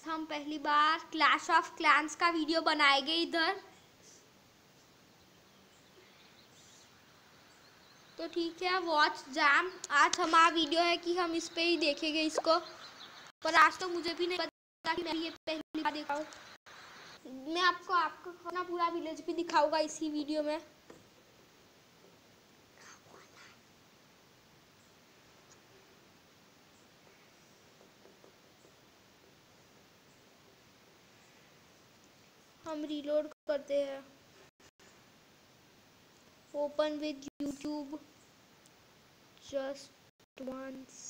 हम पहली बार क्लैश ऑफ क्लैंस का वीडियो बनाएंगे इधर। तो ठीक है, वॉच जैम आज हमारा वीडियो है कि हम इस पे ही देखेंगे इसको। पर आज तो मुझे भी नहीं पता कि मैं ये पहली बार देखा हूँ। मैं आपको अपना पूरा विलेज भी दिखाऊंगा इसी वीडियो में। हम रीलोड करते हैं। Open with YouTube just once.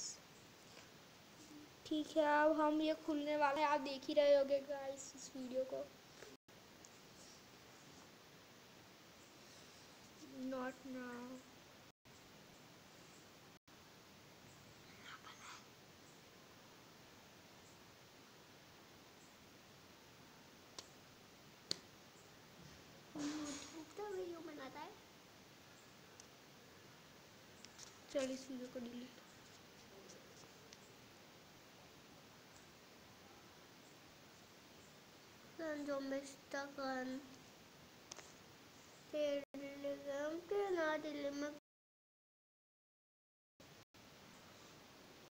ठीक है, अब हम ये खुलने वाला है, आप देख ही रहे होगे गाइस इस वीडियो को। Not now. वीडियो बनाता है। चल इस वीडियो को डिलीट। जो मिस्टर Telegram के ना दिल में